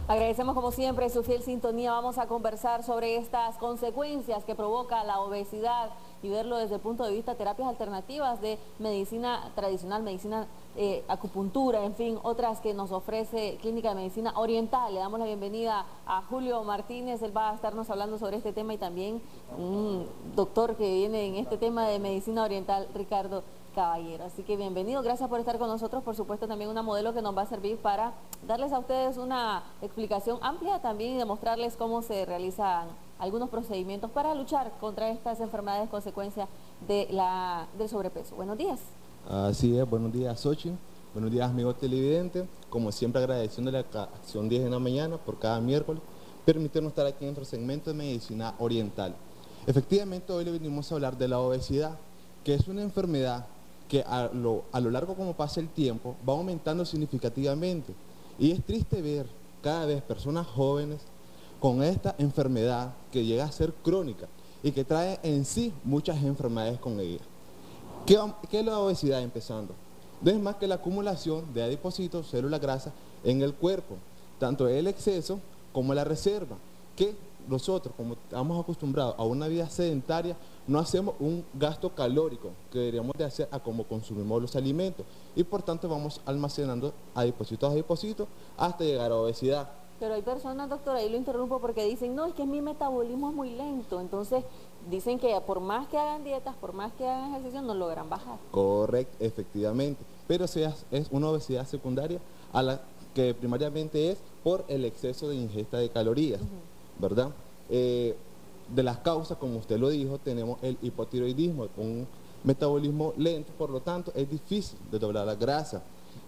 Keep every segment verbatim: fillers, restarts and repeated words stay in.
Agradecemos como siempre su fiel sintonía. Vamos a conversar sobre estas consecuencias que provoca la obesidad y verlo desde el punto de vista de terapias alternativas de medicina tradicional, medicina eh, acupuntura, en fin, otras que nos ofrece Clínica de Medicina Oriental. Le damos la bienvenida a Julio Martínez, él va a estarnos hablando sobre este tema y también un doctor que viene en este tema de medicina oriental, Ricardo Caballero. Así que bienvenido, gracias por estar con nosotros. Por supuesto también una modelo que nos va a servir para darles a ustedes una explicación amplia también y demostrarles cómo se realizan algunos procedimientos para luchar contra estas enfermedades consecuencia de la, del sobrepeso. Buenos días. Así es, buenos días, Xochitl. Buenos días, amigos televidentes. Como siempre, agradeciéndole a Acción diez en la mañana por cada miércoles permitirnos estar aquí en nuestro segmento de medicina oriental. Efectivamente, hoy le venimos a hablar de la obesidad, que es una enfermedad que a lo, a lo largo como pasa el tiempo va aumentando significativamente, y es triste ver cada vez personas jóvenes con esta enfermedad que llega a ser crónica y que trae en sí muchas enfermedades con ella. ¿Qué, qué es la obesidad? Empezando, no es más que la acumulación de adipocitos, células grasas en el cuerpo, tanto el exceso como la reserva, que nosotros, como estamos acostumbrados a una vida sedentaria, no hacemos un gasto calórico que deberíamos de hacer a cómo consumimos los alimentos, y por tanto vamos almacenando adipocitos a adipocitos hasta llegar a obesidad. Pero hay personas, doctora, ahí lo interrumpo porque dicen, no, es que mi metabolismo es muy lento, entonces dicen que por más que hagan dietas, por más que hagan ejercicio, no logran bajar. Correcto, efectivamente, pero si es, es una obesidad secundaria a la que primariamente es por el exceso de ingesta de calorías, uh-huh. ¿verdad? Eh, de las causas, como usted lo dijo, tenemos el hipotiroidismo, un metabolismo lento, por lo tanto es difícil de doblar la grasa.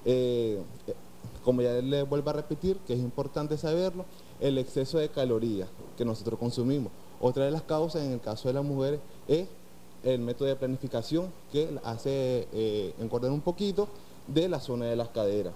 Eh, como ya le vuelvo a repetir, que es importante saberlo, el exceso de calorías que nosotros consumimos. Otra de las causas en el caso de las mujeres es el método de planificación, que hace eh, engordar un poquito de la zona de las caderas.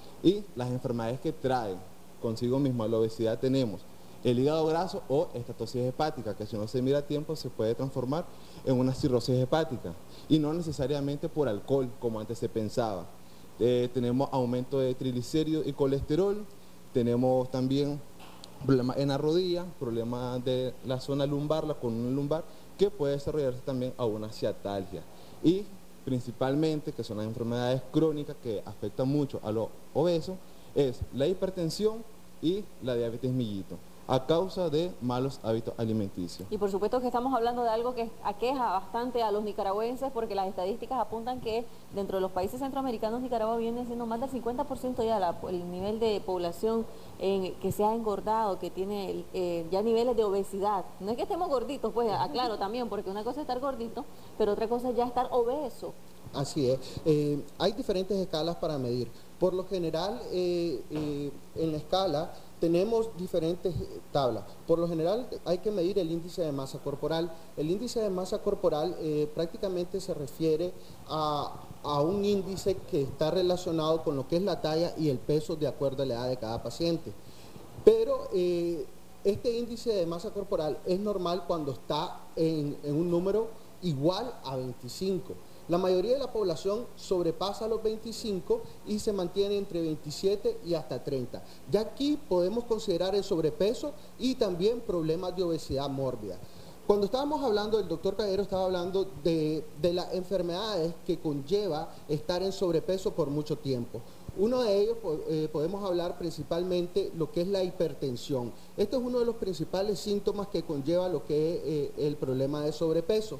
Y las enfermedades que traen consigo misma la obesidad tenemos el hígado graso o estatosis hepática, que si no se mira a tiempo se puede transformar en una cirrosis hepática, y no necesariamente por alcohol como antes se pensaba. Eh, tenemos aumento de triglicéridos y colesterol, tenemos también problemas en la rodilla, problemas de la zona lumbar, la columna lumbar, que puede desarrollarse también a una ciatalgia. Y principalmente, que son las enfermedades crónicas que afectan mucho a los obesos, es la hipertensión y la diabetes mellito, a causa de malos hábitos alimenticios. Y por supuesto que estamos hablando de algo que aqueja bastante a los nicaragüenses, porque las estadísticas apuntan que dentro de los países centroamericanos Nicaragua viene siendo más del cincuenta por ciento ya la, el nivel de población en, que se ha engordado, que tiene eh, ya niveles de obesidad. No es que estemos gorditos, pues aclaro también, porque una cosa es estar gordito, pero otra cosa es ya estar obeso. Así es. Eh, hay diferentes escalas para medir. Por lo general, eh, eh, en la escala tenemos diferentes tablas. Por lo general hay que medir el índice de masa corporal. El índice de masa corporal eh, prácticamente se refiere a, a un índice que está relacionado con lo que es la talla y el peso de acuerdo a la edad de cada paciente. Pero eh, este índice de masa corporal es normal cuando está en, en un número igual a veinticinco. La mayoría de la población sobrepasa los veinticinco y se mantiene entre veintisiete y hasta treinta. Ya aquí podemos considerar el sobrepeso y también problemas de obesidad mórbida. Cuando estábamos hablando, el doctor Caballero estaba hablando de, de las enfermedades que conlleva estar en sobrepeso por mucho tiempo. Uno de ellos eh, podemos hablar principalmente lo que es la hipertensión. Este es uno de los principales síntomas que conlleva lo que es eh, el problema de sobrepeso.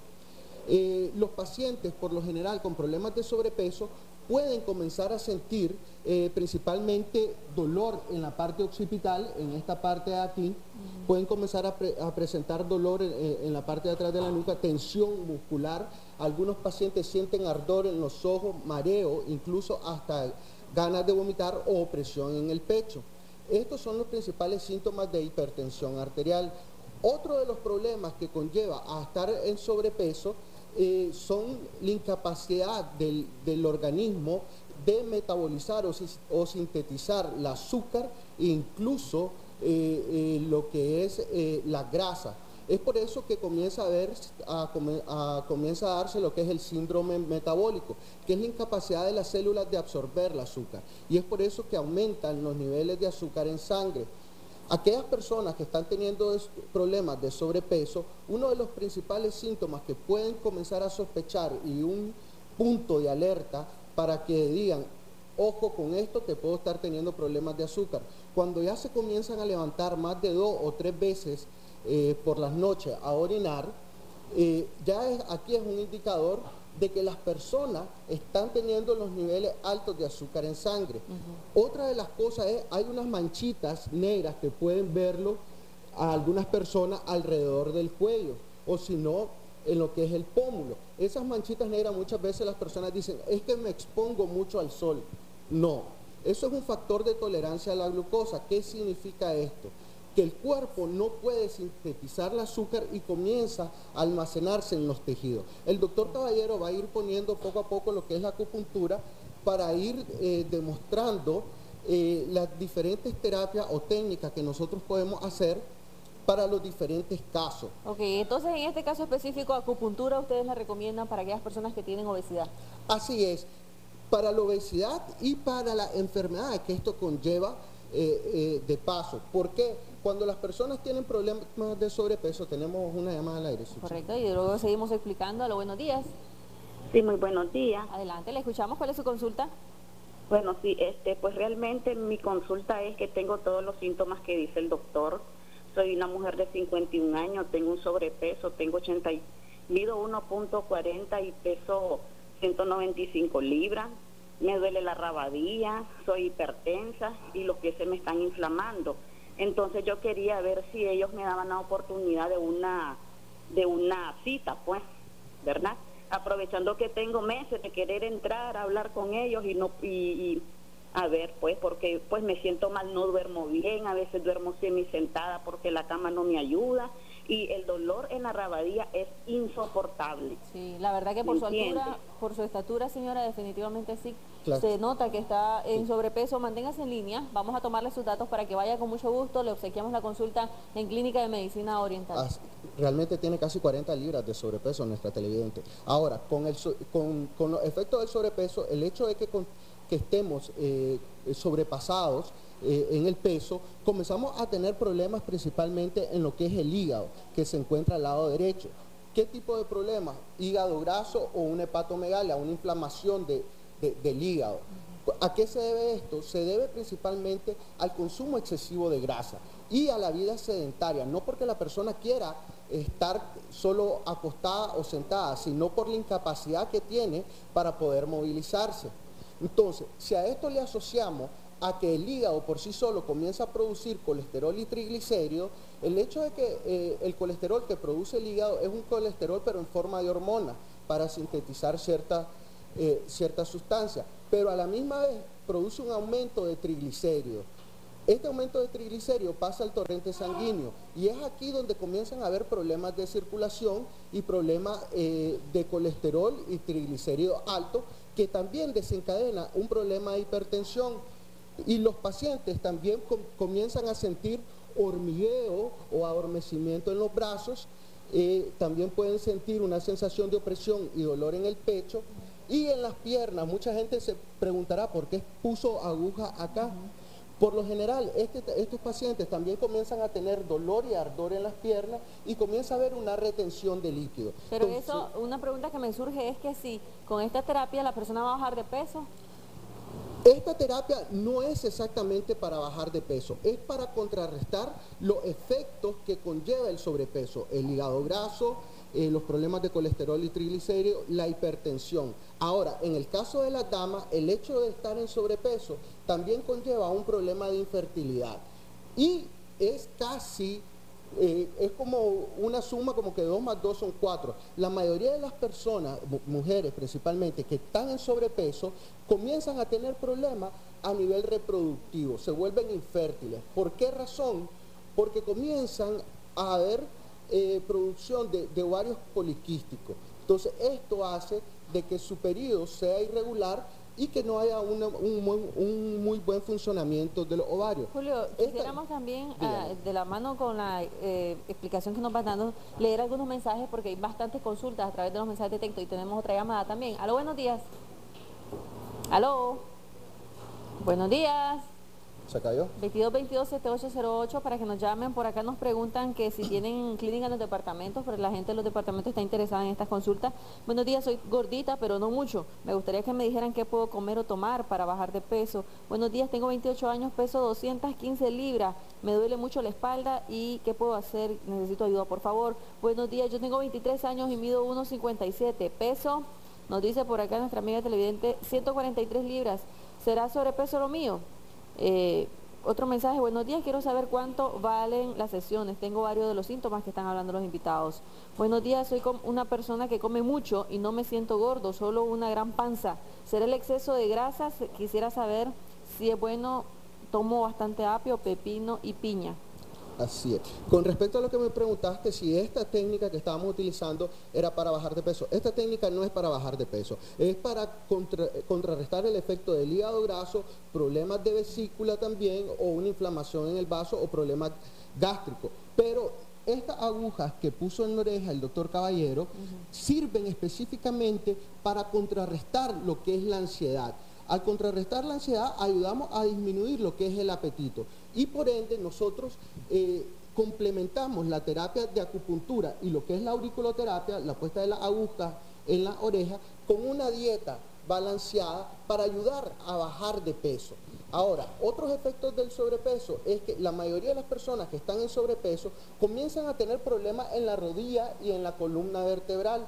Eh, los pacientes, por lo general, con problemas de sobrepeso, pueden comenzar a sentir eh, principalmente dolor en la parte occipital, en esta parte de aquí, uh-huh. pueden comenzar a, pre a presentar dolor en, en la parte de atrás de la nuca, tensión muscular, algunos pacientes sienten ardor en los ojos, mareo, incluso hasta ganas de vomitar o opresión en el pecho. Estos son los principales síntomas de hipertensión arterial. Otro de los problemas que conlleva a estar en sobrepeso eh, son la incapacidad del, del organismo de metabolizar o, o sintetizar el azúcar e incluso eh, eh, lo que es eh, la grasa. Es por eso que comienza a, ver, a, a, comienza a darse lo que es el síndrome metabólico, que es la incapacidad de las células de absorber el azúcar. Y es por eso que aumentan los niveles de azúcar en sangre. Aquellas personas que están teniendo problemas de sobrepeso, uno de los principales síntomas que pueden comenzar a sospechar y un punto de alerta para que digan, ojo con esto, que puedo estar teniendo problemas de azúcar. Cuando ya se comienzan a levantar más de dos o tres veces eh, por las noches a orinar, eh, ya es, aquí es un indicador de que las personas están teniendo los niveles altos de azúcar en sangre. Uh-huh. Otra de las cosas es, hay unas manchitas negras que pueden verlo a algunas personas alrededor del cuello, o si no, en lo que es el pómulo. Esas manchitas negras muchas veces las personas dicen, es que me expongo mucho al sol. No, eso es un factor de tolerancia a la glucosa. ¿Qué significa esto? Que el cuerpo no puede sintetizar el azúcar y comienza a almacenarse en los tejidos. El doctor Caballero va a ir poniendo poco a poco lo que es la acupuntura para ir eh, demostrando eh, las diferentes terapias o técnicas que nosotros podemos hacer para los diferentes casos. Ok, entonces en este caso específico, acupuntura ustedes la recomiendan para aquellas personas que tienen obesidad. Así es, para la obesidad y para la enfermedad que esto conlleva eh, eh, de paso. ¿Por qué? Cuando las personas tienen problemas de sobrepeso, tenemos una llamada al aire. ¿Sí? Correcto, y luego seguimos explicando. Aló, buenos días. Sí, muy buenos días. Adelante, le escuchamos. ¿Cuál es su consulta? Bueno, sí, este, pues realmente mi consulta es que tengo todos los síntomas que dice el doctor. Soy una mujer de cincuenta y un años, tengo un sobrepeso, tengo ochenta, mido uno punto cuarenta y peso ciento noventa y cinco libras. Me duele la rabadilla, soy hipertensa y los pies se me están inflamando. Entonces yo quería ver si ellos me daban la oportunidad de una de una cita, pues, ¿verdad? Aprovechando que tengo meses de querer entrar a hablar con ellos y no y, y a ver, pues, porque pues me siento mal, no duermo bien, a veces duermo semisentada porque la cama no me ayuda y el dolor en la rabadilla es insoportable. Sí, la verdad que por su altura, por su estatura, señora, definitivamente sí. Claro. Se nota que está en sobrepeso. Manténgase en línea, vamos a tomarle sus datos para que vaya con mucho gusto. Le obsequiamos la consulta en Clínica de Medicina Oriental. Ah, realmente tiene casi cuarenta libras de sobrepeso nuestra televidente. Ahora, con, el, con, con los efectos del sobrepeso, el hecho de que, con, que estemos eh, sobrepasados eh, en el peso, comenzamos a tener problemas principalmente en lo que es el hígado, que se encuentra al lado derecho. ¿Qué tipo de problemas? Hígado graso o una hepatomegalia, una inflamación de De, del hígado. ¿A qué se debe esto? Se debe principalmente al consumo excesivo de grasa y a la vida sedentaria, no porque la persona quiera estar solo acostada o sentada, sino por la incapacidad que tiene para poder movilizarse. Entonces, si a esto le asociamos a que el hígado por sí solo comienza a producir colesterol y triglicéridos, el hecho de que eh, el colesterol que produce el hígado es un colesterol pero en forma de hormona para sintetizar ciertas Eh, cierta sustancia, pero a la misma vez produce un aumento de triglicéridos. Este aumento de triglicéridos pasa al torrente sanguíneo y es aquí donde comienzan a haber problemas de circulación y problemas eh, de colesterol y triglicéridos altos, que también desencadena un problema de hipertensión, y los pacientes también com comienzan a sentir hormigueo o adormecimiento en los brazos, eh, también pueden sentir una sensación de opresión y dolor en el pecho y en las piernas. Mucha gente se preguntará por qué puso aguja acá. Uh-huh. Por lo general, este, estos pacientes también comienzan a tener dolor y ardor en las piernas y comienza a haber una retención de líquido. Pero Entonces, eso, una pregunta que me surge es que si con esta terapia la persona va a bajar de peso. Esta terapia no es exactamente para bajar de peso, es para contrarrestar los efectos que conlleva el sobrepeso, el hígado graso, eh, los problemas de colesterol y triglicéridos, la hipertensión. Ahora, en el caso de las damas, el hecho de estar en sobrepeso también conlleva un problema de infertilidad y es casi... Eh, es como una suma como que dos más dos son cuatro. La mayoría de las personas, mujeres principalmente, que están en sobrepeso, comienzan a tener problemas a nivel reproductivo, se vuelven infértiles. ¿Por qué razón? Porque comienzan a haber eh, producción de, de ovarios poliquísticos. Entonces esto hace de que su periodo sea irregular y que no haya una, un, muy, un muy buen funcionamiento de los ovarios. Julio, quisiéramos Esta, también, uh, de la mano con la eh, explicación que nos vas dando, leer algunos mensajes porque hay bastantes consultas a través de los mensajes de texto y tenemos otra llamada también. Aló, buenos días. Aló. Buenos días. ¿Se cayó? veintidós veintidós setenta y ocho cero ocho para que nos llamen. Por acá nos preguntan que si tienen clínica en los departamentos, pero la gente de los departamentos está interesada en estas consultas. Buenos días, soy gordita, pero no mucho. Me gustaría que me dijeran qué puedo comer o tomar para bajar de peso. Buenos días, tengo veintiocho años, peso doscientas quince libras. Me duele mucho la espalda y ¿qué puedo hacer? Necesito ayuda, por favor. Buenos días, yo tengo veintitrés años y mido uno cincuenta y siete. Peso, nos dice por acá nuestra amiga televidente, ciento cuarenta y tres libras. ¿Será sobrepeso lo mío? Eh, otro mensaje, buenos días, quiero saber cuánto valen las sesiones, tengo varios de los síntomas que están hablando los invitados. Buenos días, soy una persona que come mucho y no me siento gordo, solo una gran panza. ¿Será el exceso de grasas? Quisiera saber si es bueno, tomo bastante apio, pepino y piña. Así es. Con respecto a lo que me preguntaste, si esta técnica que estábamos utilizando era para bajar de peso, esta técnica no es para bajar de peso, es para contra, contrarrestar el efecto del hígado graso, problemas de vesícula también, o una inflamación en el vaso o problemas gástricos. Pero estas agujas que puso en la oreja el doctor Caballero uh-huh. sirven específicamente para contrarrestar lo que es la ansiedad. Al contrarrestar la ansiedad, ayudamos a disminuir lo que es el apetito. Y por ende, nosotros eh, complementamos la terapia de acupuntura y lo que es la auriculoterapia, la puesta de la aguja en la oreja, con una dieta balanceada para ayudar a bajar de peso. Ahora, otros efectos del sobrepeso es que la mayoría de las personas que están en sobrepeso comienzan a tener problemas en la rodilla y en la columna vertebral.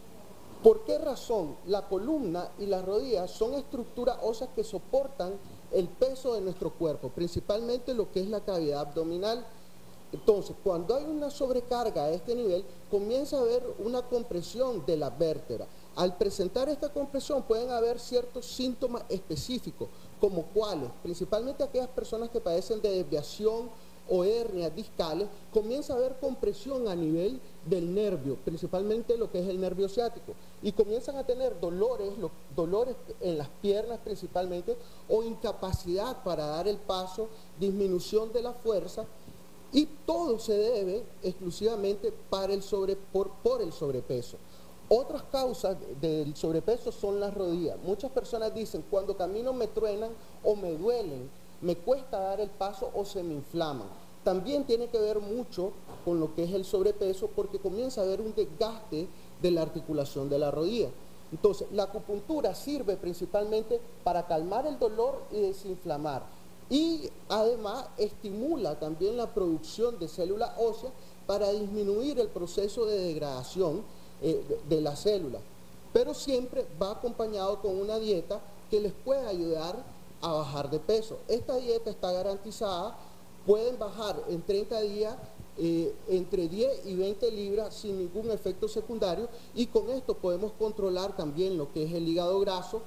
¿Por qué razón? La columna y las rodillas son estructuras óseas que soportan el peso de nuestro cuerpo, principalmente lo que es la cavidad abdominal. Entonces, cuando hay una sobrecarga a este nivel, comienza a haber una compresión de la vértebra. Al presentar esta compresión pueden haber ciertos síntomas específicos, como cuáles, principalmente aquellas personas que padecen de desviación o hernias discales, comienza a haber compresión a nivel del nervio, principalmente lo que es el nervio ciático, y comienzan a tener dolores, los, dolores en las piernas principalmente, o incapacidad para dar el paso, disminución de la fuerza, y todo se debe exclusivamente para el sobre, por, por el sobrepeso. Otras causas del sobrepeso son las rodillas. Muchas personas dicen, cuando camino me truenan o me duelen, me cuesta dar el paso o se me inflaman. También tiene que ver mucho con lo que es el sobrepeso, porque comienza a haber un desgaste de la articulación de la rodilla. Entonces, la acupuntura sirve principalmente para calmar el dolor y desinflamar. Y además estimula también la producción de células óseas para disminuir el proceso de degradación eh, de, de las células. Pero siempre va acompañado con una dieta que les puede ayudar a bajar de peso. Esta dieta está garantizada, pueden bajar en treinta días eh, entre diez y veinte libras sin ningún efecto secundario, y con esto podemos controlar también lo que es el hígado graso,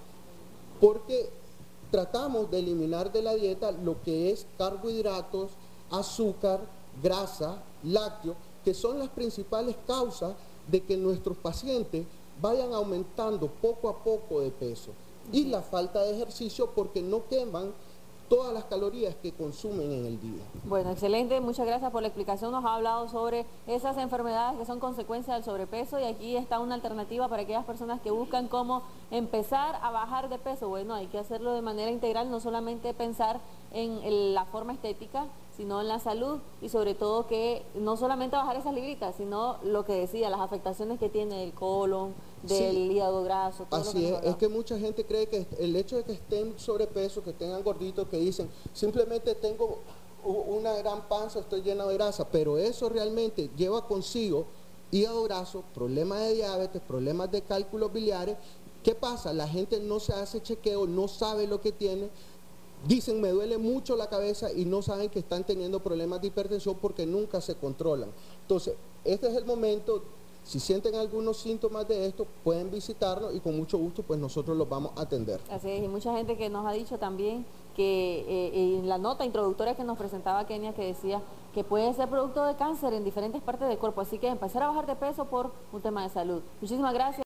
porque tratamos de eliminar de la dieta lo que es carbohidratos, azúcar, grasa, lácteos, que son las principales causas de que nuestros pacientes vayan aumentando poco a poco de peso. Y la falta de ejercicio, porque no queman todas las calorías que consumen en el día. Bueno, excelente, muchas gracias por la explicación. Nos ha hablado sobre esas enfermedades que son consecuencia del sobrepeso, y aquí está una alternativa para aquellas personas que buscan cómo empezar a bajar de peso. Bueno, hay que hacerlo de manera integral, no solamente pensar en la forma estética, sino en la salud, y sobre todo que no solamente bajar esas libritas, sino lo que decía, las afectaciones que tiene el colon, del sí, hígado graso. Todo así lo que es, es que mucha gente cree que el hecho de que estén sobrepeso, que tengan gorditos, que dicen, simplemente tengo una gran panza, estoy lleno de grasa, pero eso realmente lleva consigo hígado graso, problemas de diabetes, problemas de cálculos biliares. ¿Qué pasa? La gente no se hace chequeo, no sabe lo que tiene. Dicen, me duele mucho la cabeza, y no saben que están teniendo problemas de hipertensión porque nunca se controlan. Entonces, este es el momento. Si sienten algunos síntomas de esto, pueden visitarnos y con mucho gusto pues nosotros los vamos a atender. Así es, y mucha gente que nos ha dicho también que eh, en la nota introductoria que nos presentaba Kenia, que decía que puede ser producto de cáncer en diferentes partes del cuerpo, así que empezar a bajar de peso por un tema de salud. Muchísimas gracias.